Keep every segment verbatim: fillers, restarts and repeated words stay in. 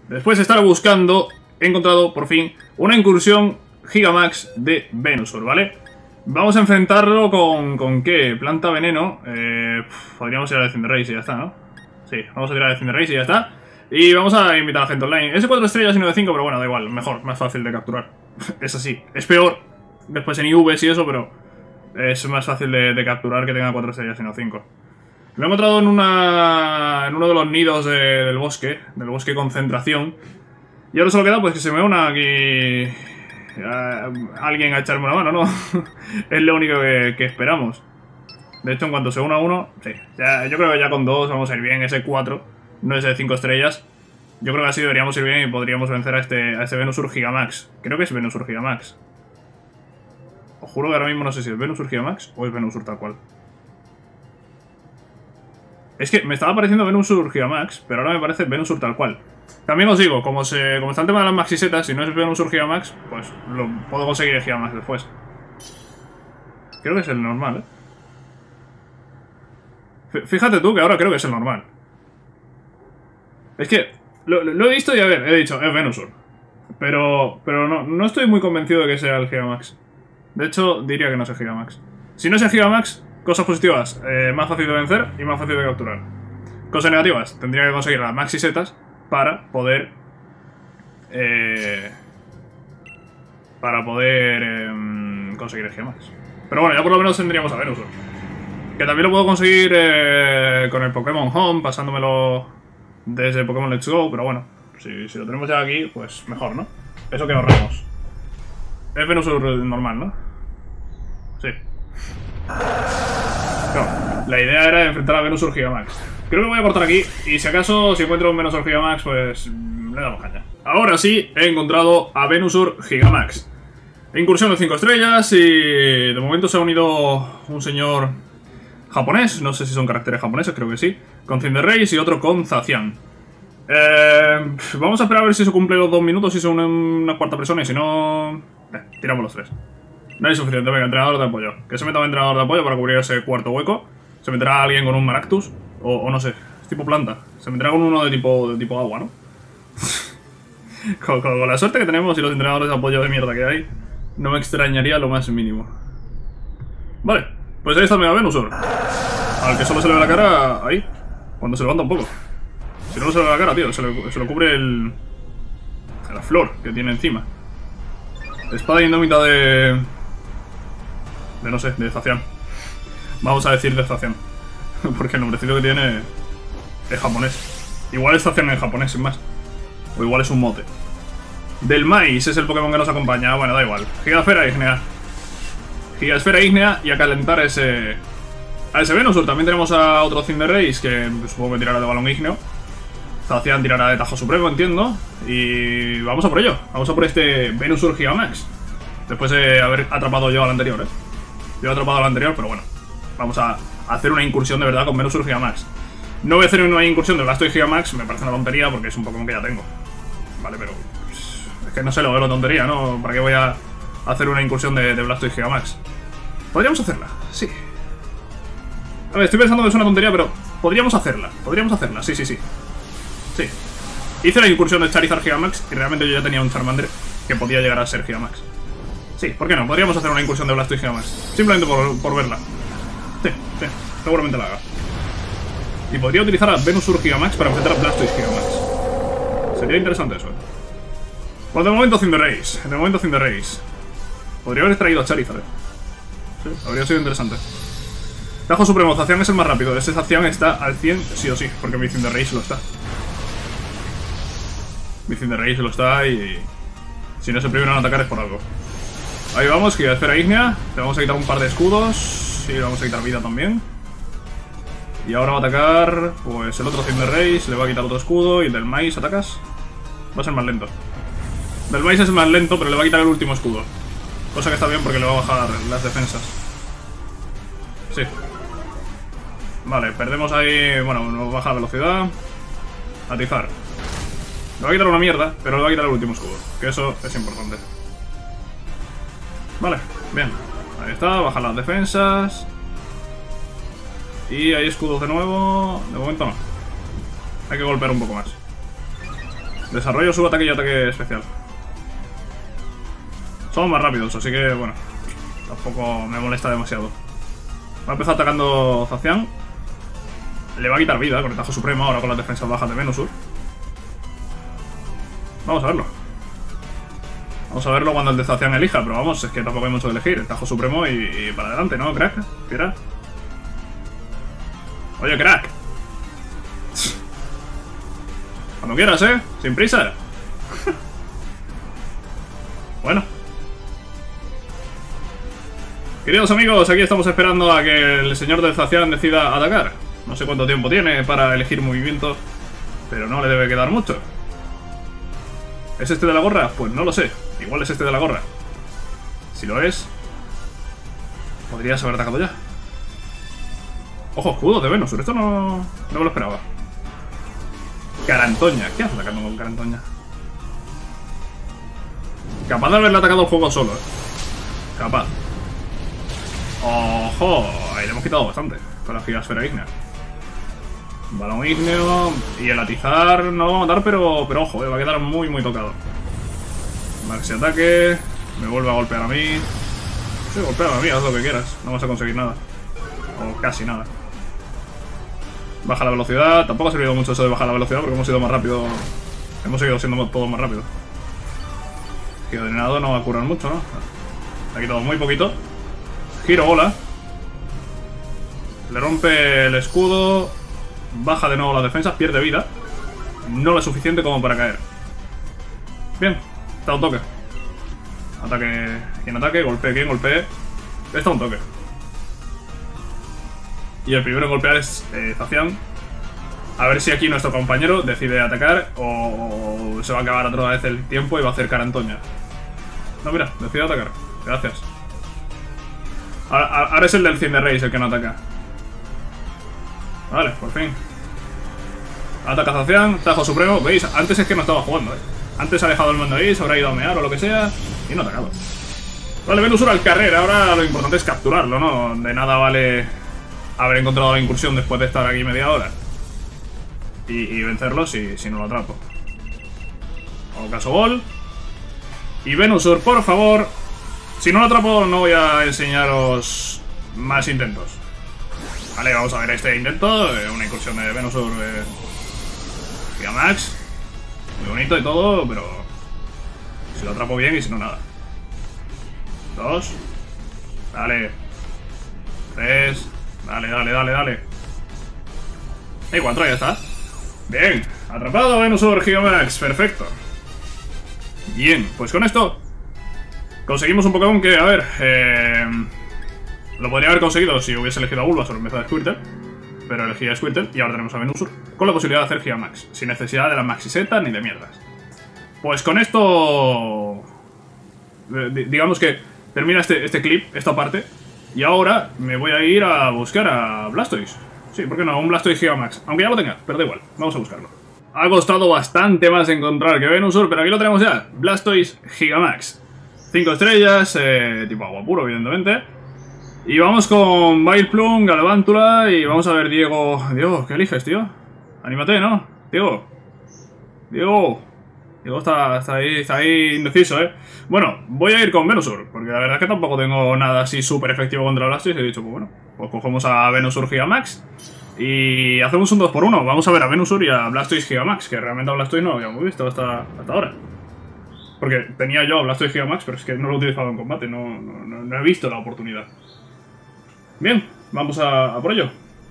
Después de estar buscando, he encontrado por fin una incursión Gigamax de Venusaur, ¿vale? Vamos a enfrentarlo con... ¿con qué? Planta veneno. Eh, podríamos ir a Cinderace y ya está, ¿no? Sí, vamos a tirar a Cinderace y ya está. Y vamos a invitar a la gente online. Es de cuatro estrellas y no de cinco, pero bueno, da igual. Mejor, más fácil de capturar. Es así. Es peor después en I Vs y eso, pero es más fácil de, de capturar que tenga cuatro estrellas y no cinco. Lo he encontrado en una en uno de los nidos de, del bosque, del bosque concentración. Y ahora solo queda pues que se me una aquí uh, alguien a echarme una mano, ¿no? Es lo único que, que esperamos. De hecho, en cuanto se una uno, sí. Ya, yo creo que ya con dos vamos a ir bien. Ese cuatro no es de cinco estrellas. Yo creo que así deberíamos ir bien y podríamos vencer a este, a este Venusaur Gigamax. Creo que es Venusaur Gigamax. Os juro que ahora mismo no sé si es Venusaur Gigamax o es Venusaur tal cual. Es que me estaba pareciendo Venusaur Gigamax, pero ahora me parece Venusaur tal cual. También os digo, como, se, como está el tema de las maxisetas, si no es Venusaur Gigamax, pues lo puedo conseguir el Gigamax después. Creo que es el normal, ¿eh? Fíjate tú que ahora creo que es el normal. Es que lo, lo he visto y a ver, he dicho, es Venusaur. Pero, pero no, no estoy muy convencido de que sea el Gigamax. De hecho, diría que no es el Gigamax. Si no es el Gigamax, cosas positivas, eh, más fácil de vencer y más fácil de capturar. Cosas negativas, tendría que conseguir las maxisetas para poder... Eh, para poder eh, conseguir el Gigamax. Pero bueno, ya por lo menos tendríamos a Venusaur. Que también lo puedo conseguir eh, con el Pokémon Home, pasándomelo desde Pokémon Let's Go, pero bueno, si, si lo tenemos ya aquí, pues mejor, ¿no? Eso que ahorramos. Es Venusaur normal, ¿no? Sí. Claro, la idea era enfrentar a Venusaur Gigamax. Creo que voy a cortar aquí, y si acaso, si encuentro un Venusaur Gigamax, pues le damos caña. Ahora sí, he encontrado a Venusaur Gigamax. Incursión de cinco estrellas y de momento se ha unido un señor japonés, no sé si son caracteres japoneses, creo que sí, con Cinderace y otro con Zacian. Eh, vamos a esperar a ver si se cumple los dos minutos, si se une una cuarta persona y si no... Eh, tiramos los tres. No hay suficiente, venga, entrenador de apoyo. Que se meta un entrenador de apoyo para cubrir ese cuarto hueco. Se meterá alguien con un Maractus, o, o no sé, es tipo planta. Se meterá con uno de tipo, de tipo agua, ¿no? con, con, con la suerte que tenemos y los entrenadores de apoyo de mierda que hay, no me extrañaría lo más mínimo. Vale, pues ahí está el Mega Venusaur. Al que solo se le ve la cara ahí, cuando se levanta un poco. Si no, no se le ve la cara, tío, se le, se le cubre el... la flor que tiene encima. Espada indómita de... de no sé, de Zacian. Vamos a decir de Zacian. Porque el nombrecito que tiene es japonés. Igual es Zacian en japonés, sin más. O igual es un mote. Del maíz es el Pokémon que nos acompaña. Bueno, da igual. Gigasfera ígnea. Gigasfera ígnea y a calentar ese... a ese Venusaur. También tenemos a otro Cinderace que supongo que tirará de balón ígneo. Zacian tirará de tajo supremo, entiendo. Y vamos a por ello. Vamos a por este Venusaur Gigamax. Después de haber atrapado yo al anterior, ¿eh? Yo he atrapado al anterior, pero bueno. Vamos a hacer una incursión de verdad con Venusaur Gigamax. No voy a hacer una incursión de Blastoise Gigamax. Me parece una tontería porque es un Pokémon que ya tengo. Vale, pero... es que no sé, lo veo la tontería, ¿no? ¿Para qué voy a hacer una incursión de, de Blastoise Gigamax? Podríamos hacerla, sí. A ver, estoy pensando que es una tontería, pero podríamos hacerla. Podríamos hacerla, sí, sí, sí. Sí. Hice la incursión de Charizard Gigamax y realmente yo ya tenía un Charmander que podía llegar a ser Gigamax. Sí, ¿por qué no? Podríamos hacer una incursión de Blastoise Gigamax. Simplemente por, por verla. Sí, sí, seguramente la haga. Y podría utilizar a Venusaur Gigamax para enfrentar a Blastoise Gigamax. Sería interesante eso, ¿eh? Pues de momento Cinderace. De momento Cinderace. Podría haber traído a Charizard, ¿eh? Sí, habría sido interesante. Tajo Supremo, Zacian es el más rápido. Ese Zacian está al cien sí o sí, porque mi Cinderace lo está. Mi Cinderace lo está y... si no se primero en atacar es por algo. Ahí vamos, Gigasfera ígnea. Le vamos a quitar un par de escudos. Y le vamos a quitar vida también. Y ahora va a atacar... pues el otro Cinderace. Le va a quitar otro escudo. Y el del maíz, ¿atacas? Va a ser más lento. Del maíz es más lento, pero le va a quitar el último escudo. Cosa que está bien porque le va a bajar las defensas. Sí. Vale, perdemos ahí... bueno, nos baja la velocidad. Atizar. Le va a quitar una mierda, pero le va a quitar el último escudo. Que eso es importante. Vale, bien. Ahí está, bajan las defensas. Y hay escudos de nuevo. De momento no. Hay que golpear un poco más. Desarrollo, subataque y ataque especial. Somos más rápidos, así que, bueno, tampoco me molesta demasiado. Va a empezar atacando Zacian. Le va a quitar vida con el Tajo Supremo, ahora con las defensas bajas de Venusur. Vamos a verlo. Vamos a verlo cuando el de Zacian elija, pero vamos, es que tampoco hay mucho que elegir. El Tajo Supremo y, y para adelante, ¿no, crack? ¿Quieras? Oye, crack. Cuando quieras, ¿eh? Sin prisa. Bueno. Queridos amigos, aquí estamos esperando a que el señor del Zacian decida atacar. No sé cuánto tiempo tiene para elegir movimiento, pero no le debe quedar mucho. ¿Es este de la gorra? Pues no lo sé. Igual es este de la gorra. Si lo es, podrías haber atacado ya. Ojo, escudo de Venusur. Esto no, no me lo esperaba. Carantoña. ¿Qué hace atacando con Carantoña? Capaz de haberle atacado el juego solo, ¿eh? Capaz. ¡Ojo! Ahí le hemos quitado bastante con la gigasfera ígnea. Balón ígneo y el atizar no lo va a matar, pero, pero ojo, eh, va a quedar muy muy tocado. Maxi ataque. Me vuelve a golpear a mí. Sí, golpea a mí, haz lo que quieras. No vas a conseguir nada. O casi nada. Baja la velocidad. Tampoco ha servido mucho eso de bajar la velocidad porque hemos ido más rápido. Hemos seguido siendo todos más rápido. Giro de drenado no va a curar mucho, ¿no? Le ha quitado muy poquito. Giro bola. Le rompe el escudo. Baja de nuevo las defensas, pierde vida. No lo suficiente como para caer. Bien, está un toque. Ataque, quien ataque, golpee, quien golpee. Está un toque. Y el primero en golpear es eh, Zacian. A ver si aquí nuestro compañero decide atacar o, o se va a acabar otra vez el tiempo y va a hacer Carantoña. No, mira, decide atacar. Gracias. Ahora, ahora es el del Cinderace el que no ataca. Vale, por fin. Ataca Zacian, Tajo Supremo. ¿Veis? Antes es que no estaba jugando, ¿eh? Antes ha dejado el mando ahí, se habrá ido a mear o lo que sea y no ha atacado. Vale, Venusur al carrer. Ahora lo importante es capturarlo, ¿no? De nada vale haber encontrado la incursión después de estar aquí media hora y, y vencerlo si, si no lo atrapo. Hago caso gol. Y Venusur, por favor. Si no lo atrapo no voy a enseñaros más intentos. Vale, vamos a ver este intento. eh, Una incursión de Venusur eh, Gigamax. Muy bonito y todo, pero si lo atrapo bien y si no, nada. Dos. Dale. Tres. Dale, dale, dale, dale. Y cuatro, ya está. Bien, atrapado Venusur Gigamax. Perfecto. Bien, pues con esto conseguimos un Pokémon que, a ver, eh, lo podría haber conseguido si hubiese elegido a Bulbasaur en vez de Squirtle, pero elegí a Squirtle y ahora tenemos a Venusur con la posibilidad de hacer Gigamax, sin necesidad de la Maxiseta ni de mierdas. Pues con esto, digamos que termina este, este clip, esta parte, y ahora me voy a ir a buscar a Blastoise. Sí, ¿por qué no? Un Blastoise Gigamax, aunque ya lo tenga, pero da igual, vamos a buscarlo. Ha costado bastante más encontrar que Venusur, pero aquí lo tenemos ya, Blastoise Gigamax. cinco estrellas, eh, tipo agua puro, evidentemente. Y vamos con Vileplume, Galvántula y vamos a ver Diego... Diego, ¿qué eliges, tío? Anímate, ¿no? Diego. Diego. Diego está, está, ahí, está ahí indeciso, ¿eh? Bueno, voy a ir con Venusur, porque la verdad es que tampoco tengo nada así súper efectivo contra Blastoise. He dicho, pues bueno, pues cogemos a Venusur Gigamax y hacemos un dos por uno. Vamos a ver a Venusur y a Blastoise Gigamax, que realmente a Blastoise no lo habíamos visto hasta, hasta ahora. Porque tenía yo a Blastoise Gigamax, pero es que no lo he utilizado en combate, no, no, no, no he visto la oportunidad. Bien, vamos a, a por ello.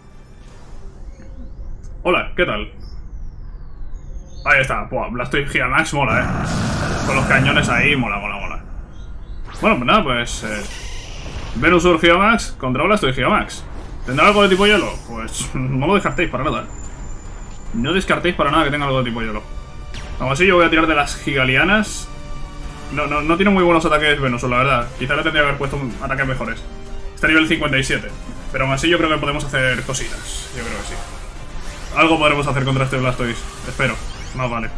Hola, ¿qué tal? Ahí está, buah, Blastoise Gigamax mola, eh. Con los cañones ahí, mola, mola, mola. Bueno, pues nada, pues... Eh, Venusur Gigamax contra Blastoise Gigamax. ¿Tendrá algo de tipo hielo? Pues no lo descartéis para nada. No descartéis para nada que tenga algo de tipo hielo. Aún así yo voy a tirar de las Gigalianas. No, no, no tiene muy buenos ataques Venusur, la verdad. Quizá le tendría que haber puesto ataques mejores. Está a nivel cincuenta y siete. Pero aún así yo creo que podemos hacer cositas. Yo creo que sí. Algo podremos hacer contra este Blastoise. Espero. Más vale.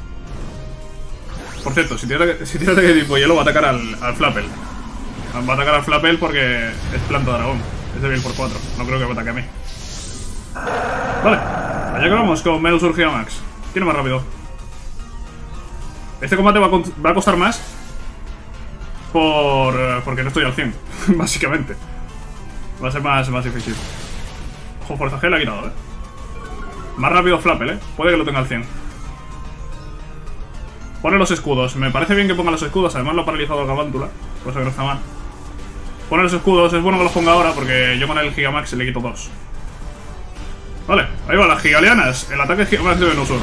Por cierto, si tiene ataque, si tiene ataque de tipo hielo va a atacar al, al Flapple. Va a atacar al Flapple porque es planta dragón. Es débil por cuatro. No creo que me ataque a mí. Vale. Allá que vamos con Venusur Gigamax. ¿Quién es más rápido? Este combate va a, va a costar más por porque no estoy al cien, básicamente. Va a ser más, más difícil. Ojo, fuerza G le ha quitado, eh. Más rápido Flapple, eh. Puede que lo tenga al cien. Pone los escudos. Me parece bien que ponga los escudos. Además lo ha paralizado el Galvántula. Cosa que no está mal. Pone los escudos. Es bueno que los ponga ahora porque yo con el Gigamax le quito dos. Vale, ahí va las Gigalianas. El ataque Gigamax de Venusaur.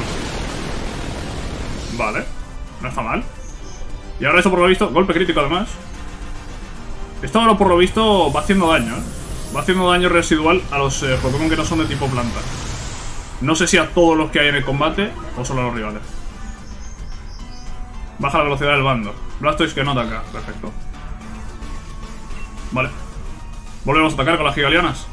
Vale, no está mal. Y ahora esto por lo visto, golpe crítico además. Esto ahora por lo visto va haciendo daño, ¿eh? Va haciendo daño residual a los eh, Pokémon que no son de tipo planta. No sé si a todos los que hay en el combate o solo a los rivales. Baja la velocidad del bando. Blastoise que no ataca, perfecto. Vale. Volvemos a atacar con las Gigalianas.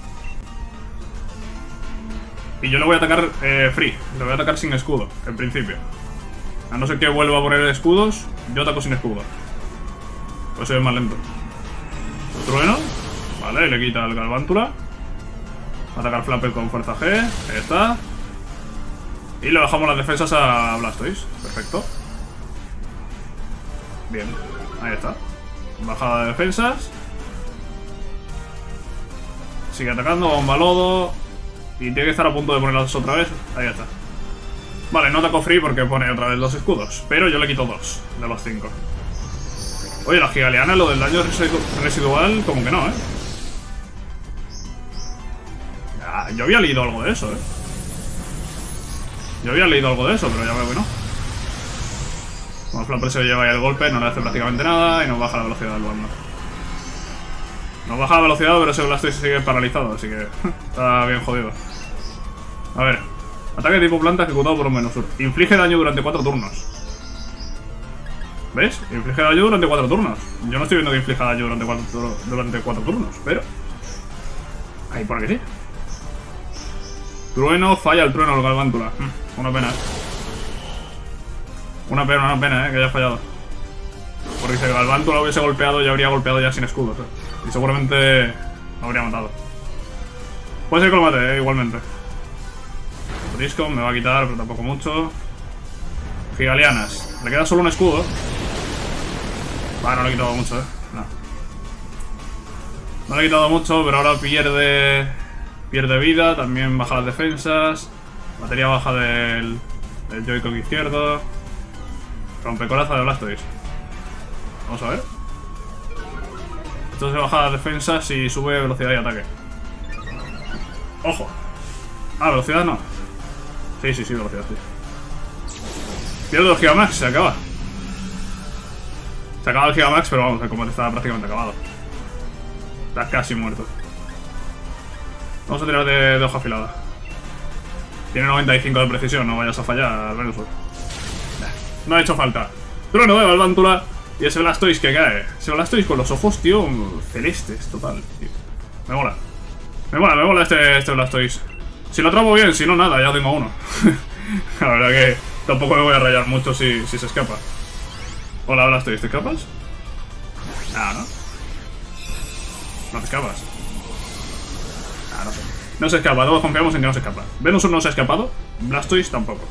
Y yo le voy a atacar eh, free. Le voy a atacar sin escudo, en principio. A no ser que vuelva a poner escudos, yo ataco sin escudo. Pues soy más lento. Trueno. Vale, le quita el Galvántula. Va a atacar Flapple con fuerza G. Ahí está. Y le bajamos las defensas a Blastoise. Perfecto. Bien. Ahí está. Bajada de defensas. Sigue atacando. Bomba lodo. Y tiene que estar a punto de ponerlas otra vez. Ahí está. Vale, no ataco free porque pone otra vez los escudos. Pero yo le quito dos de los cinco. Oye, la Gigaliana, lo del daño residual, como que no, ¿eh? Ah, yo había leído algo de eso, ¿eh? Yo había leído algo de eso, pero ya veo que no. Como Flapple se lleva ahí el golpe, no le hace prácticamente nada y nos baja la velocidad del bando. Nos baja la velocidad, pero ese Blastoise sigue paralizado, así que está bien jodido. A ver. Ataque de tipo planta ejecutado por un Venusaur. Inflige daño durante cuatro turnos. ¿Ves? Inflige daño durante cuatro turnos. Yo no estoy viendo que inflija daño durante cuatro, durante cuatro turnos, pero... ahí por aquí sí. Trueno, falla el trueno, el Galvántula. Mm, una pena. Una pena, una pena, eh, que haya fallado. Porque si el Galvántula hubiese golpeado, ya habría golpeado ya sin escudos, eh. Y seguramente lo habría matado. Puede ser que lo mate, eh, igualmente. Disco me va a quitar, pero tampoco mucho. Gigalianas. Le queda solo un escudo. Va, no le he quitado mucho, eh. No. No le he quitado mucho, pero ahora pierde... pierde vida, también baja las defensas. Batería baja del... del Joy-Con izquierdo. Rompecoraza de Blastoise. Vamos a ver. Entonces baja las defensas y sube velocidad y ataque. ¡Ojo! Ah, velocidad no. Sí, sí, sí, velocidad, sí. Pierdo el Gigamax, se acaba. Se acaba el Gigamax, pero vamos, el combate está prácticamente acabado. Está casi muerto. Vamos a tirar de, de hoja afilada. Tiene noventa y cinco de precisión, no vayas a fallar, Venusaur. No ha hecho falta. Trueno de Galvántula y ese Blastoise que cae. Ese Blastoise con los ojos, tío, celestes, total, tío. Me mola. Me mola, me mola este, este Blastoise. Si lo atrapo bien, si no, nada, ya tengo uno. La verdad que tampoco me voy a rayar mucho si, si se escapa. Hola, Blastoise, ¿te escapas? Ah, ¿no? No te escapas. Ah, no. No se escapa, todos confiamos en que no se escapa. Venusaur no se ha escapado, Blastoise tampoco.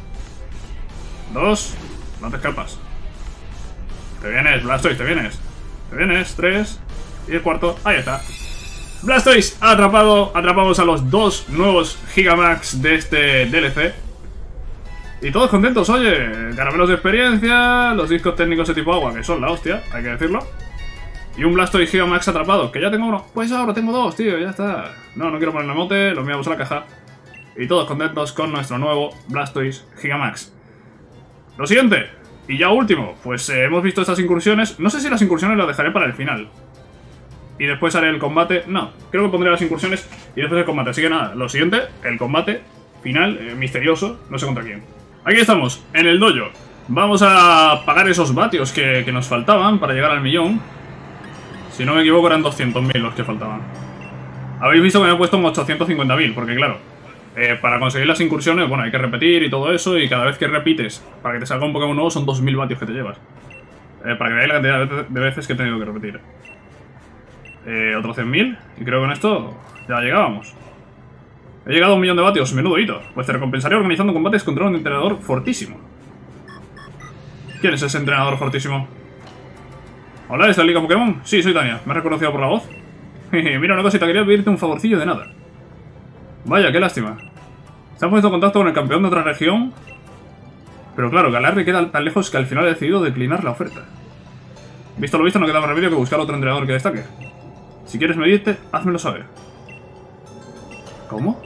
Dos, no te escapas. Te vienes, Blastoise, te vienes. Te vienes, tres. Y el cuarto, ahí está. Blastoise ha atrapado, atrapamos a los dos nuevos Gigamax de este D L C. Y todos contentos, oye. Caramelos de experiencia, los discos técnicos de tipo agua, que son la hostia, hay que decirlo. Y un Blastoise Gigamax atrapado, que ya tengo uno. Pues ahora tengo dos, tío, ya está. No, no quiero ponerle mote, lo enviamos a la caja. Y todos contentos con nuestro nuevo Blastoise Gigamax. Lo siguiente, y ya último, pues eh, hemos visto estas incursiones. No sé si las incursiones las dejaré para el final. Y después haré el combate. No, creo que pondré las incursiones y después el combate. Así que nada, lo siguiente, el combate final, eh, misterioso, no sé contra quién. Aquí estamos, en el dojo. Vamos a pagar esos vatios que, que nos faltaban para llegar al millón. Si no me equivoco eran doscientos mil los que faltaban. Habéis visto que me he puesto un ochocientos cincuenta mil, porque claro, eh, para conseguir las incursiones, bueno, hay que repetir y todo eso. Y cada vez que repites, para que te salga un Pokémon nuevo, son dos mil vatios que te llevas. Eh, para que veáis la cantidad de veces que he tenido que repetir. Eh, otros cien mil, y creo que con esto ya llegábamos. He llegado a un millón de vatios, menudo hito. Pues te recompensaré organizando combates contra un entrenador fortísimo. ¿Quién es ese entrenador fortísimo? Hola, ¿es la Liga Pokémon? Sí, soy Tania. ¿Me has reconocido por la voz? Mira una cosita, quería pedirte un favorcillo de nada. Vaya, qué lástima. Se ha puesto en contacto con el campeón de otra región. Pero claro, Galarre queda tan lejos que al final ha decidido declinar la oferta. Visto lo visto, no queda más remedio que buscar otro entrenador que destaque. Si quieres medirte, házmelo saber. ¿Cómo?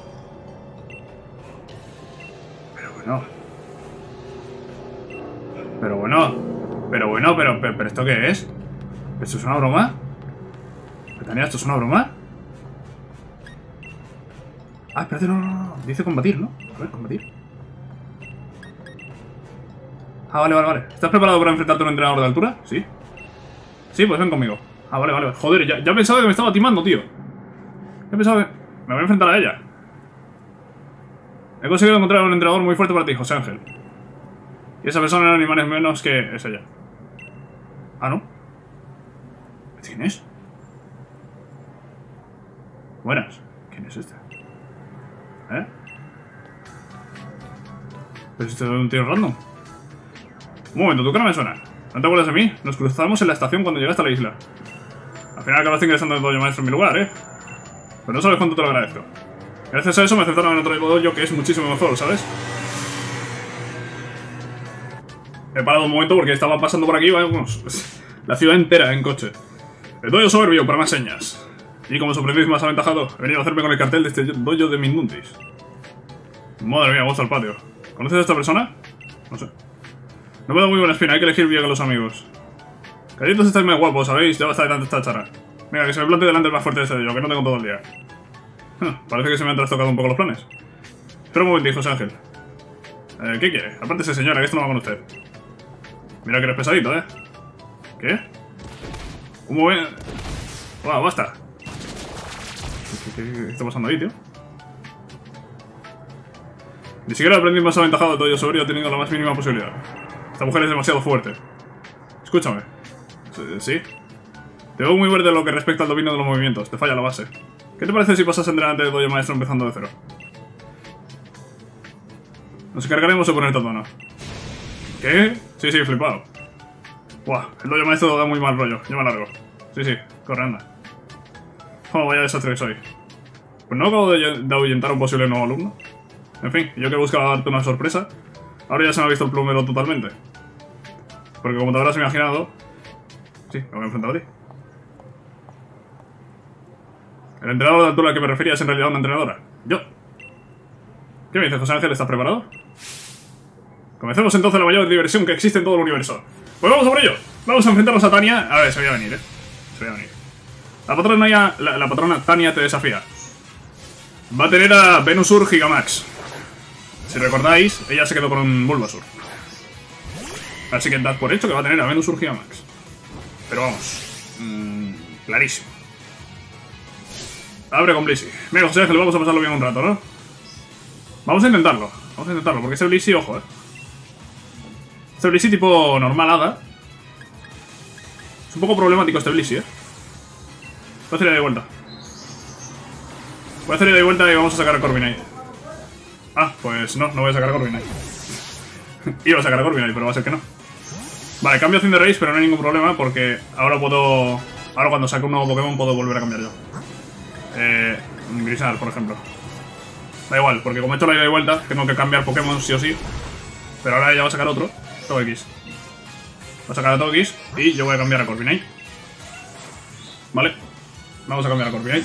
Pero bueno. Pero bueno. Pero bueno, pero, pero, pero ¿esto qué es? ¿Esto es una broma? Tania, ¿esto es una broma? Ah, espérate, no, no, no. Dice combatir, ¿no? A ver, combatir. Ah, vale, vale, vale. ¿Estás preparado para enfrentarte a un entrenador de altura? Sí. Sí, pues ven conmigo. Ah, vale, vale. Joder, ya, ya pensaba que me estaba timando, tío. Ya pensaba que... Me voy a enfrentar a ella. He conseguido encontrar un entrenador muy fuerte para ti, José Ángel. Y esa persona no es ni más ni menos que es ella. Ah, ¿no? ¿Quién es? Buenas. ¿Quién es este? ¿Eh? ¿Pero es este de un tío random? Un momento, ¿tú qué no me suena? ¿No te acuerdas de mí? Nos cruzamos en la estación cuando llegaste a la isla. Al final acabaste ingresando en el dojo maestro en mi lugar, ¿eh? Pero no sabes cuánto te lo agradezco. Gracias a eso me aceptaron en otro dojo que es muchísimo mejor, ¿sabes? He parado un momento porque estaba pasando por aquí, vamos, la ciudad entera en coche. El dojo soberbio, para más señas. Y como su aprendiz más aventajado, he venido a hacerme con el cartel de este dojo de Mindundis. Madre mía, gozo al patio. ¿Conoces a esta persona? No sé. No me da muy buena espina, hay que elegir bien a los amigos. Calladitos estáis más guapos, ¿sabéis? Ya basta de tanta esta charra. Venga, que se me plante delante el más fuerte de este dojo, que no tengo todo el día. Parece que se me han trastocado un poco los planes. Espera un momentito, José Ángel. Eh, ¿Qué quiere? Apártese, señora, que esto no va con usted. Mira que eres pesadito, ¿eh? ¿Qué? Un momento... Wow, basta. ¿Qué, qué, qué está pasando ahí, tío? Ni siquiera el aprendiz más aventajado del dojo soberbio ha tenido la más mínima posibilidad. Esta mujer es demasiado fuerte. Escúchame. ¿Sí? Te veo muy verde en lo que respecta al dominio de los movimientos. Te falla la base. ¿Qué te parece si pasas a entrenar ante el dojo maestro empezando de cero? Nos encargaremos de ponerte a tono. ¿Qué? Sí, sí, flipado. Buah, el dojo maestro da muy mal rollo. Yo me largo. Sí, sí, corre, anda. Oh, vaya desastre que soy. Pues no acabo de, de ahuyentar a un posible nuevo alumno. En fin, yo que buscaba darte una sorpresa, ahora ya se me ha visto el plumero totalmente. Porque como te habrás imaginado... Sí, me voy a enfrentar a ti. El entrenador de altura al que me refería es en realidad una entrenadora. Yo. ¿Qué me dices, José Ángel? ¿Estás preparado? Comencemos entonces la mayor diversión que existe en todo el universo. Pues vamos a por ello. Vamos a enfrentarnos a Tania. A ver, se voy a venir, eh. Se voy a venir. La patrona, ya, la, la patrona Tania te desafía. Va a tener a Venusaur Gigamax. Si recordáis, ella se quedó con un Bulbasaur. Así que dad por hecho que va a tener a Venusaur Gigamax. Pero vamos, mmm, clarísimo. Abre con Blissey. Mira, José Ángel, vamos a pasarlo bien un rato, ¿no? Vamos a intentarlo. Vamos a intentarlo, porque ese Blissey, ojo, eh. Este Blissey tipo normal hada. Es un poco problemático este Blissey, eh. Voy a hacer ida de vuelta. Voy a hacer ida de vuelta y vamos a sacar a Corviknight. Ah, pues no, no voy a sacar a Corviknight. Iba a sacar a Corviknight, pero va a ser que no. Vale, cambio acción de raíz, pero no hay ningún problema porque ahora puedo... Ahora cuando saque un nuevo Pokémon puedo volver a cambiar yo. Eh... Grisaar, por ejemplo. Da igual, porque como he hecho la ida de vuelta, tengo que cambiar Pokémon sí o sí. Pero ahora ya va a sacar otro. Togekiss. Va a sacar a Togekiss y yo voy a cambiar a Corviknight. Vale. Vamos a cambiar a Corviknight.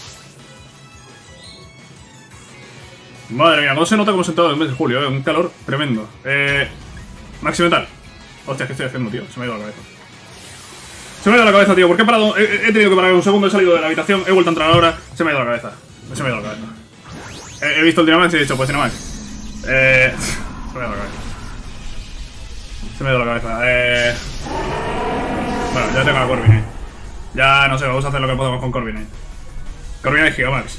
Madre mía, no se nota como sentado en el mes de julio, ¿eh? Un calor tremendo. Eh... Maximental. Hostia, ¿qué estoy haciendo, tío? Se me ha ido la cabeza. Se me ha ido la cabeza, tío. ¿Por qué he parado? He, he tenido que parar un segundo, he salido de la habitación, he vuelto a entrar ahora. Se me ha ido la cabeza. Se me ha ido la cabeza. He, he visto el Dynamax y he dicho, pues Dynamax. Eh... Se me ha ido la cabeza. Se me ha ido la cabeza. Eh... Bueno, ya tengo a Corviknight. Ya, no sé, vamos a hacer lo que podemos con Corviknight. Corviknight Gigamax.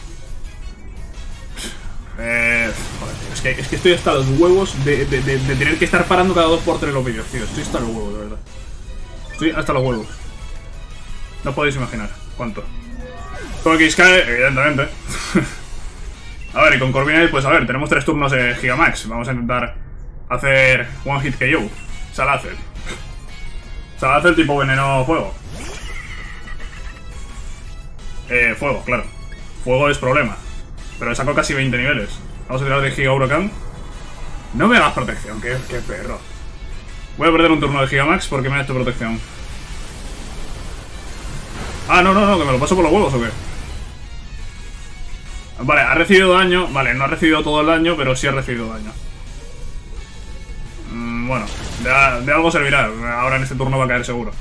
Eh... Joder, tío, es que, es que estoy hasta los huevos de, de, de, de tener que estar parando cada dos por tres los vídeos, tío. Estoy hasta los huevos, de verdad. Estoy hasta los huevos. No podéis imaginar cuánto. Togekiss cae, evidentemente. A ver, y con Corviknight, pues a ver, tenemos tres turnos de Gigamax. Vamos a intentar hacer One Hit K O. Salacer. Salacer tipo veneno fuego. Eh, fuego, claro. Fuego es problema. Pero le saco casi veinte niveles. Vamos a tirar de Giga Huracán. No me hagas protección, qué, qué perro. Voy a perder un turno de Gigamax porque me ha hecho protección. Ah, no, no, no, que me lo paso por los huevos o qué. Vale, ha recibido daño. Vale, no ha recibido todo el daño, pero sí ha recibido daño. Mm, bueno, de, de algo servirá. Ahora en este turno va a caer seguro.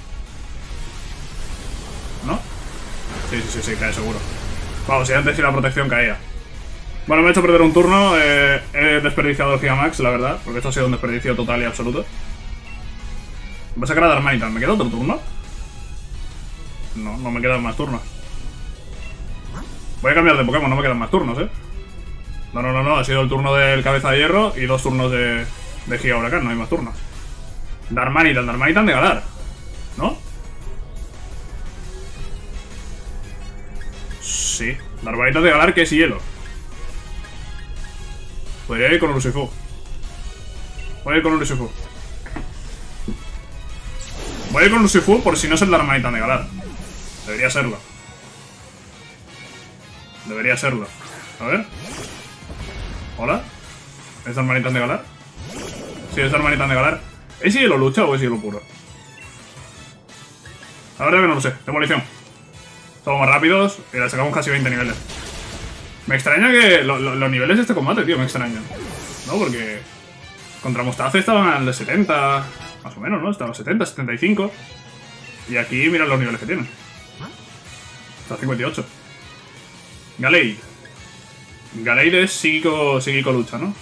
¿No? Sí, sí, sí, sí, cae seguro. Vamos, si antes sí la protección caía. Bueno, me he hecho perder un turno. eh, He desperdiciado el Gigamax, la verdad, porque esto ha sido un desperdicio total y absoluto. Voy a sacar a Darmanitan. ¿Me queda otro turno? No, no me quedan más turnos. Voy a cambiar de Pokémon, no me quedan más turnos, ¿eh? No, no, no, no, ha sido el turno del Cabeza de Hierro y dos turnos de, de Giga Huracán, no hay más turnos. Darmanitan, Darmanitan de Galar, ¿no? Sí, Darmanitan de Galar que es hielo. Podría ir con un Lucifu. Voy a ir con un Lucifu. Voy a ir con un Lucifu por si no es el Darmanitan de Galar. Debería serlo. Debería serlo. A ver. ¿Hola? ¿Es Darmanitan de Galar? Sí, es Darmanitan de Galar. ¿Es hielo lucha o es hielo puro? La verdad que no lo sé. Demolición. Somos más rápidos y le sacamos casi veinte niveles. Me extraña que lo, lo, los niveles de este combate, tío, me extrañan. ¿No? Porque contra Mustace estaban al de setenta, más o menos, ¿no? Estaban a setenta, setenta y cinco. Y aquí mirad los niveles que tienen. Está a cincuenta y ocho. Gallade. Gallade es psíquico, psíquico lucha, ¿no?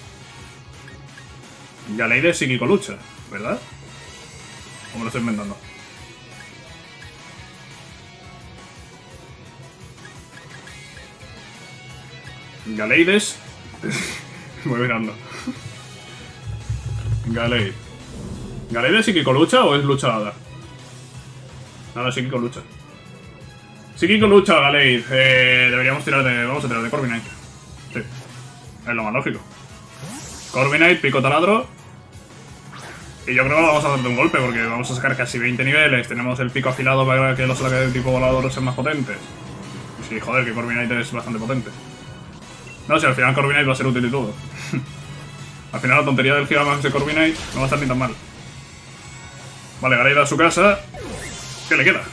Gallade es psíquico lucha, ¿verdad? ¿O me lo estoy inventando? Gallade es... Voy mirando. Gallade. ¿Gallade es psíquico lucha o es lucha hada? No, no, es psíquico lucha. Psíquico lucha, Gallade. Eh, deberíamos tirar de... Vamos a tirar de Corviknight. Sí. Es lo más lógico. Corviknight, pico taladro. Y yo creo que vamos a darle un golpe porque vamos a sacar casi veinte niveles. Tenemos el pico afilado para que los ataques de tipo volador sean más potentes. Y sí, joder, que Corviknight es bastante potente. No, si al final Corviknight va a ser útil y todo. Al final la tontería del Gigamax de Corviknight no va a estar ni tan mal. Vale, Gallade a su casa. ¿Qué le queda?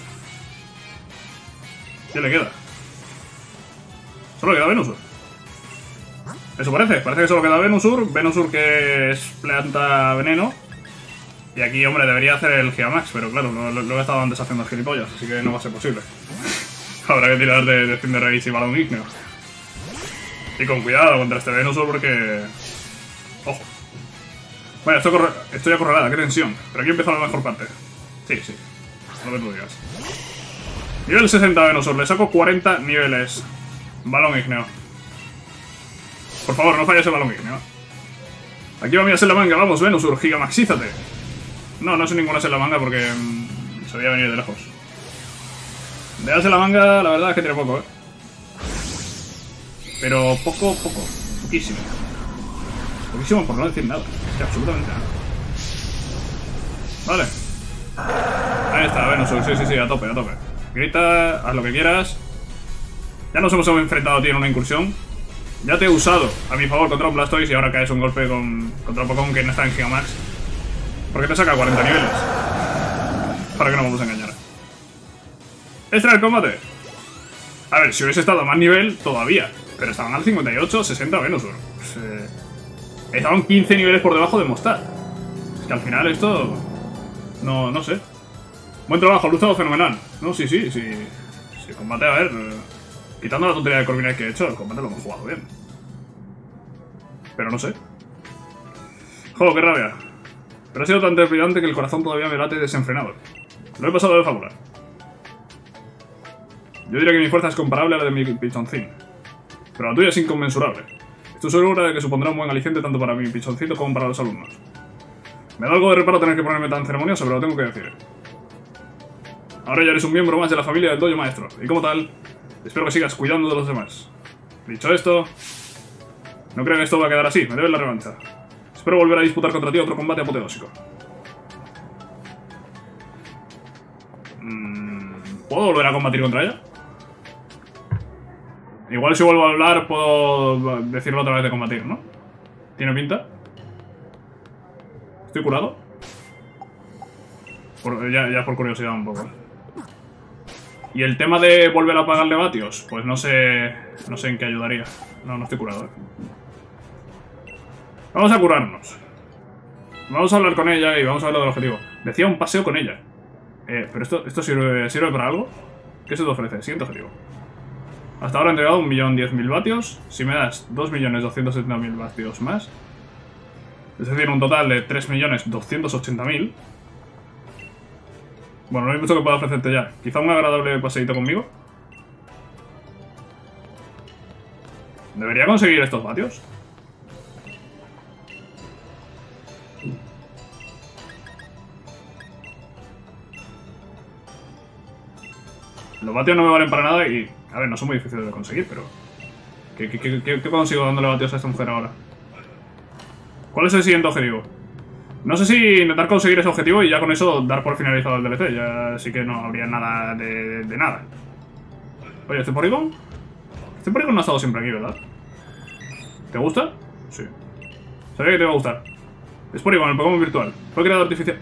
¿Qué le queda? Solo queda Venusaur. Eso parece, parece que solo queda Venusaur. Venusaur que es planta veneno. Y aquí, hombre, debería hacer el Gigamax, pero claro, lo, lo, lo he estado antes haciendo gilipollas, así que no va a ser posible. Habrá que tirar de, de Cinder Race y Balón Ígneo. Y con cuidado contra este Venusaur porque... Ojo. Bueno, estoy, corre... estoy acorralada, qué tensión. Pero aquí empieza la mejor parte. Sí, sí. Lo que tú digas. Nivel sesenta Venusaur, le saco cuarenta niveles. Balón Ígneo. Por favor, no falles el Balón Ígneo. Aquí va mi Salamanga, vamos Venusaur, Gigamaxízate. No, no soy ninguna Salamanga porque mmm, se veía venir de lejos. De Salamanga, la verdad es que tiene poco, eh. Pero poco, poco, poquísimo. Poquísimo por no decir nada. Es que absolutamente nada. Vale. Ahí está, Venusaur, sí, sí, sí, a tope, a tope. Grita, haz lo que quieras. Ya nos hemos enfrentado a ti en una incursión. Ya te he usado a mi favor contra un Blastoise y ahora caes un golpe con, contra un Pokémon que no está en Gigamax. Porque te saca cuarenta niveles. Para que no vamos a engañar. Extra el combate. A ver, si hubiese estado a más nivel, todavía. Pero estaban al cincuenta y ocho, sesenta Venusaur. Pues, eh, estaban quince niveles por debajo de Mostar. Es que al final esto... No, no sé. Buen trabajo, luchado fenomenal. No, sí, sí, sí. Sí, combate, a ver... Eh, quitando la tontería de Corviknight que he hecho, el combate lo hemos jugado bien. Pero no sé. ¡Jo, qué rabia! Pero ha sido tan trepidante que el corazón todavía me late desenfrenado. Lo he pasado de fábula. Yo diría que mi fuerza es comparable a la de mi pichoncín. Pero la tuya es inconmensurable. Estoy segura de que supondrá un buen aliciente tanto para mi pichoncito como para los alumnos. Me da algo de reparo tener que ponerme tan ceremonioso, pero lo tengo que decir. Ahora ya eres un miembro más de la familia del dojo maestro, y como tal, espero que sigas cuidando de los demás. Dicho esto, no creo que esto va a quedar así, me debes la revancha. Espero volver a disputar contra ti otro combate apoteósico. Mm, ¿Puedo volver a combatir contra ella? Igual si vuelvo a hablar puedo decirlo otra vez de combatir, ¿no? ¿Tiene pinta? ¿Estoy curado? Por, ya, ya por curiosidad un poco. Y el tema de volver a pagarle vatios, pues no sé. No sé en qué ayudaría. No, no estoy curado, ¿eh? Vamos a curarnos. Vamos a hablar con ella y vamos a hablar del objetivo. Decía un paseo con ella. Eh, pero esto, esto sirve, sirve para algo. ¿Qué se te ofrece? Siguiente objetivo. Hasta ahora he entregado un millón diez mil vatios. Si me das dos millones doscientos setenta mil vatios más, es decir, un total de tres millones doscientos ochenta mil. Bueno, no hay mucho que pueda ofrecerte ya. Quizá un agradable paseíto conmigo. ¿Debería conseguir estos vatios? Los vatios no me valen para nada y... A ver, no son muy difíciles de conseguir, pero... ¿Qué, qué, qué, qué consigo dándole vatios a esta mujer ahora? ¿Cuál es el siguiente objetivo? No sé si intentar conseguir ese objetivo y ya con eso dar por finalizado el D L C. Ya sí que no habría nada de, de, de nada. Oye, ¿este Porygon? Este Porygon no ha estado siempre aquí, ¿verdad? ¿Te gusta? Sí. Sabía que te iba a gustar. Es Porygon, el Pokémon virtual. Fue creado artificial...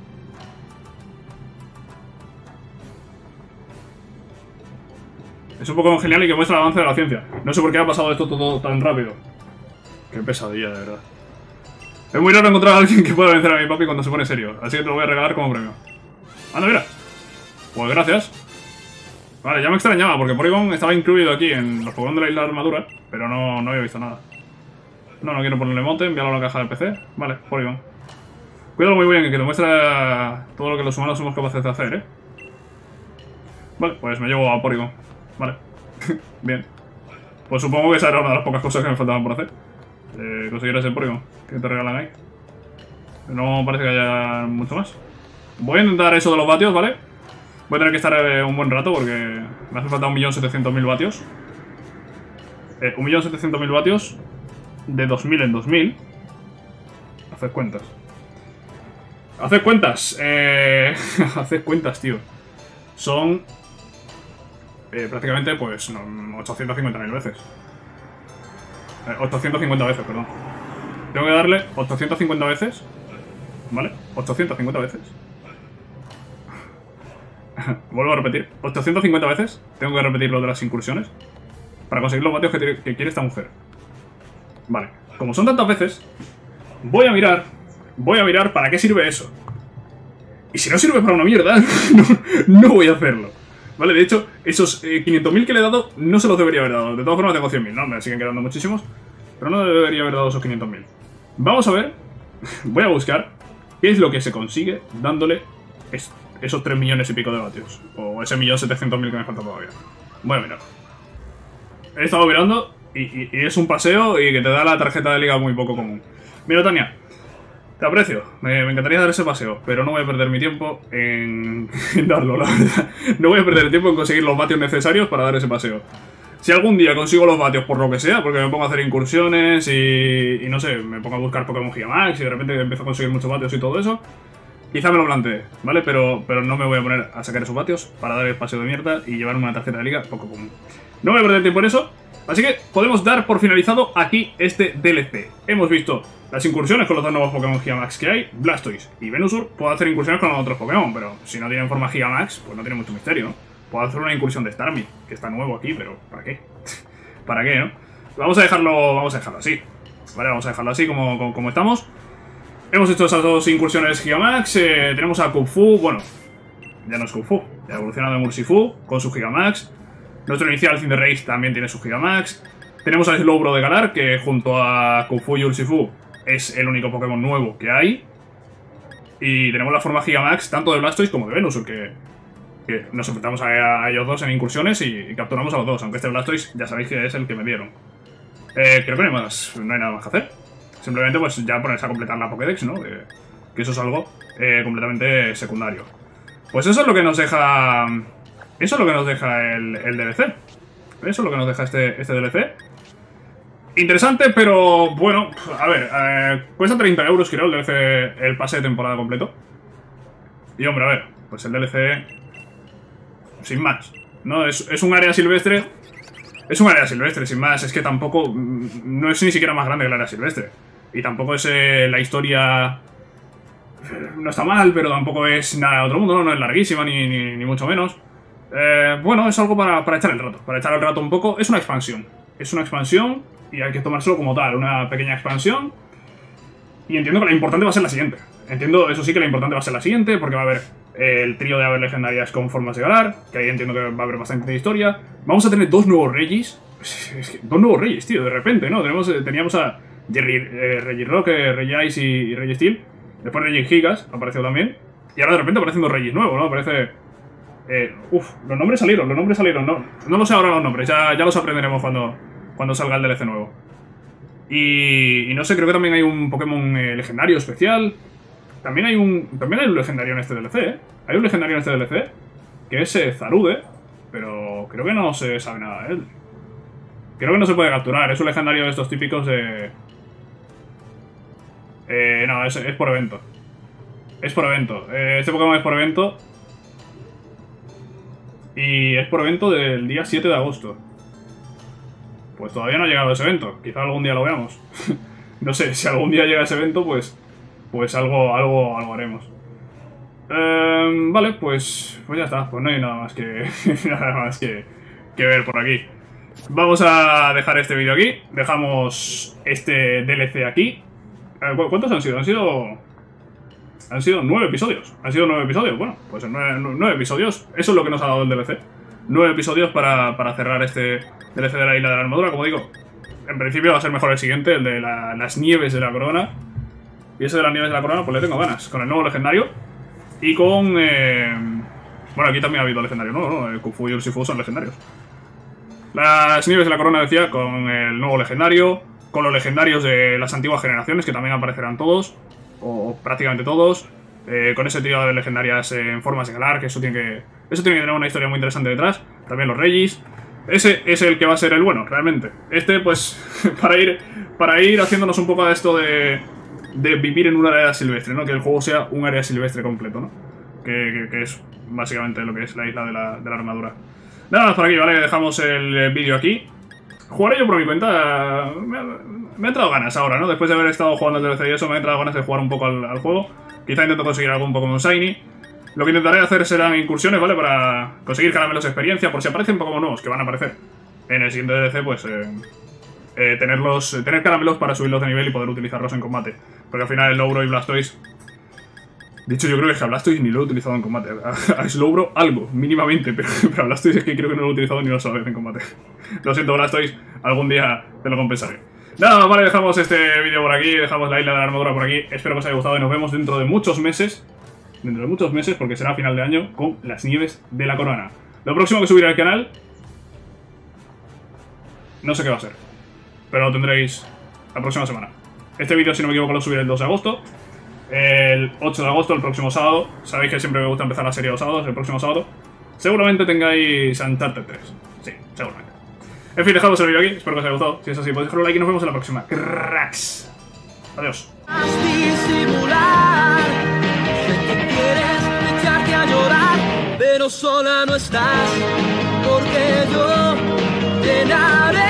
Es un Pokémon genial y que muestra el avance de la ciencia. No sé por qué ha pasado esto todo tan rápido. Qué pesadilla, de verdad. Es muy raro encontrar a alguien que pueda vencer a mi papi cuando se pone serio. Así que te lo voy a regalar como premio. Anda, mira. Pues gracias. Vale, ya me extrañaba porque Porygon estaba incluido aquí en los Pokémon de la Isla de Armadura. Pero no, no había visto nada. No, no quiero ponerle monte. Enviarlo a la caja del P C. Vale, Porygon. Cuídalo muy bien, que te muestra todo lo que los humanos somos capaces de hacer, ¿eh? Vale, pues me llevo a Porygon. Vale. Bien. Pues supongo que esa era una de las pocas cosas que me faltaban por hacer. Eh, conseguir ese Porygon que te regalan ahí. No parece que haya mucho más. Voy a intentar eso de los vatios, ¿vale? Voy a tener que estar eh, un buen rato porque me hace falta un millón setecientos mil vatios. Eh, un millón setecientos mil vatios de dos mil en dos mil. Haced cuentas. Haced cuentas. Eh... Haced cuentas, tío. Son... Eh, prácticamente, pues, no, ochocientos cincuenta mil veces. Eh, ochocientos cincuenta veces, perdón. Tengo que darle ochocientos cincuenta veces. ¿Vale? ochocientos cincuenta veces. Vuelvo a repetir. ochocientos cincuenta veces. Tengo que repetir lo de las incursiones. Para conseguir los vatios que, que quiere esta mujer. Vale. Como son tantas veces, voy a mirar. Voy a mirar para qué sirve eso. Y si no sirve para una mierda, no, no voy a hacerlo. Vale, de hecho, esos eh, quinientos mil que le he dado no se los debería haber dado. De todas formas tengo cien mil, ¿no? Me siguen quedando muchísimos. Pero no debería haber dado esos quinientos mil. Vamos a ver. Voy a buscar qué es lo que se consigue dándole es, esos tres millones y pico de vatios. O ese millón setecientos mil que me falta todavía. Voy a mirar. He estado mirando y, y, y es un paseo y que te da la tarjeta de liga muy poco común. Mira, Tania. Te aprecio, me, me encantaría dar ese paseo, pero no voy a perder mi tiempo en, en darlo, la verdad. No voy a perder el tiempo en conseguir los vatios necesarios para dar ese paseo. Si algún día consigo los vatios por lo que sea, porque me pongo a hacer incursiones y, y no sé, me pongo a buscar Pokémon Gigamax y de repente empiezo a conseguir muchos vatios y todo eso, quizá me lo plantee, ¿vale? Pero, pero no me voy a poner a sacar esos vatios para dar el paseo de mierda y llevarme una tarjeta de liga poco común. No voy a perder tiempo en eso. Así que podemos dar por finalizado aquí este D L C. Hemos visto las incursiones con los dos nuevos Pokémon Gigamax que hay, Blastoise y Venusaur. Puedo hacer incursiones con los otros Pokémon, pero si no tienen forma Gigamax, pues no tiene mucho misterio, ¿no? Puedo hacer una incursión de Starmie, que está nuevo aquí, pero ¿para qué? ¿Para qué, no? Vamos a dejarlo, vamos a dejarlo así. Vale, vamos a dejarlo así como, como, como estamos. Hemos hecho esas dos incursiones Gigamax. Eh, tenemos a Kung Fu, bueno, ya no es Kung Fu, ya ha evolucionado en Urshifu con su Gigamax. Nuestro inicial Cinderace también tiene su Gigamax. Tenemos a Slowbro de Galar, que junto a Kung Fu y Urshifu es el único Pokémon nuevo que hay. Y tenemos la forma Gigamax tanto de Blastoise como de Venusaur, que, que nos enfrentamos a, a ellos dos en incursiones y, y capturamos a los dos. Aunque este Blastoise ya sabéis que es el que me dieron. Eh, creo que no hay, más, no hay nada más que hacer. Simplemente pues ya ponerse a completar la Pokédex, ¿no? Que, que eso es algo eh, completamente secundario. Pues eso es lo que nos deja... Eso es lo que nos deja el, el D L C. Eso es lo que nos deja este, este D L C. Interesante, pero bueno, a ver, eh, cuesta treinta euros, creo, el D L C, el pase de temporada completo. Y hombre, a ver, pues el D L C sin más, ¿no? Es, es un área silvestre. Es un área silvestre, sin más. Es que tampoco... No es ni siquiera más grande que el área silvestre. Y tampoco es eh, la historia... No está mal, pero tampoco es nada de otro mundo, no, no es larguísima, ni, ni, ni mucho menos. Eh, bueno, es algo para, para echar el rato. Para echar el rato un poco. Es una expansión. Es una expansión y hay que tomárselo como tal. Una pequeña expansión. Y entiendo que la importante va a ser la siguiente. Entiendo, eso sí, que la importante va a ser la siguiente, porque va a haber eh, el trío de aves legendarias con formas de galar, que ahí entiendo que va a haber bastante historia. Vamos a tener dos nuevos reyes. Es que, dos nuevos reyes, tío, de repente, ¿no? Tenemos, eh, teníamos a Jerry, eh, Reggie Rock, eh, Reggie Ice y, y Reggie Steel. Después Reggie Gigas apareció también. Y ahora de repente aparecen dos reyes nuevos, ¿no? Aparece... Eh, uf, los nombres salieron, los nombres salieron. No, no lo sé ahora los nombres, ya, ya los aprenderemos cuando, cuando salga el D L C nuevo. Y, y no sé, creo que también hay un Pokémon eh, legendario especial. También hay un también hay un legendario en este D L C, ¿eh? Hay un legendario en este D L C, que es eh, Zarude, pero creo que no se sabe nada de él. Creo que no se puede capturar, es un legendario de estos típicos de... Eh, no, es, es por evento. Es por evento. Eh, este Pokémon es por evento. Y es por evento del día siete de agosto. Pues todavía no ha llegado ese evento. Quizá algún día lo veamos. No sé, si algún día llega ese evento, pues... Pues algo, algo, algo haremos. Eh, vale, pues... Pues ya está. Pues no hay nada más que... nada más que, que ver por aquí. Vamos a dejar este vídeo aquí. Dejamos este D L C aquí. ¿Cuántos han sido? Han sido... Han sido nueve episodios. Han sido nueve episodios. Bueno, pues en nueve, nueve episodios. Eso es lo que nos ha dado el D L C. Nueve episodios para, para cerrar este D L C de la Isla de la Armadura. Como digo, en principio va a ser mejor el siguiente, el de la, las nieves de la corona. Y ese de las nieves de la corona, pues le tengo ganas. Con el nuevo legendario. Y con... Eh... Bueno, aquí también ha habido legendario nuevo, ¿no? El Kung Fu y el Sifu son legendarios. Las nieves de la corona, decía, con el nuevo legendario. Con los legendarios de las antiguas generaciones, que también aparecerán todos. O prácticamente todos. Eh, con ese trío de legendarias en formas de galar, que eso tiene que... Eso tiene que tener una historia muy interesante detrás. También los Regis. Ese es el que va a ser el bueno, realmente. Este, pues, para ir para ir haciéndonos un poco de esto de... De vivir en un área silvestre, ¿no? Que el juego sea un área silvestre completo, ¿no? Que, que, que es básicamente lo que es la isla de la, de la armadura. Nada más por aquí, ¿vale? Dejamos el vídeo aquí. Jugaré yo por mi cuenta. Me, me ha entrado ganas ahora, ¿no? Después de haber estado jugando el D L C y eso, me ha entrado ganas de jugar un poco al, al juego. Quizá intento conseguir algún Pokémon Shiny. Lo que intentaré hacer serán incursiones, ¿vale? Para conseguir caramelos de experiencia, por si aparecen Pokémon nuevos, que van a aparecer en el siguiente D L C, pues... Eh, eh, tenerlos, tener caramelos para subirlos de nivel y poder utilizarlos en combate. Porque al final el Slowbro y Blastoise... De hecho, yo creo que a Blastoise ni lo he utilizado en combate. A, a Slowbro algo, mínimamente, pero, pero a Blastoise es que creo que no lo he utilizado ni una sola vez en combate. Lo siento, Blastoise, algún día te lo compensaré. Nada, vale, dejamos este vídeo por aquí, dejamos la isla de la armadura por aquí. Espero que os haya gustado y nos vemos dentro de muchos meses. Dentro de muchos meses, porque será a final de año, con las nieves de la corona. Lo próximo que subiré al canal... No sé qué va a ser, pero lo tendréis la próxima semana. Este vídeo, si no me equivoco, lo subiré el dos de agosto. El ocho de agosto, el próximo sábado. Sabéis que siempre me gusta empezar la serie los sábados. El próximo sábado seguramente tengáis Uncharted tres. Sí, seguramente. En fin, dejadnos el vídeo aquí. Espero que os haya gustado. Si es así, podéis dejar un like y nos vemos en la próxima. Cracks. Adiós. Pero sola no estás, porque yo te daré.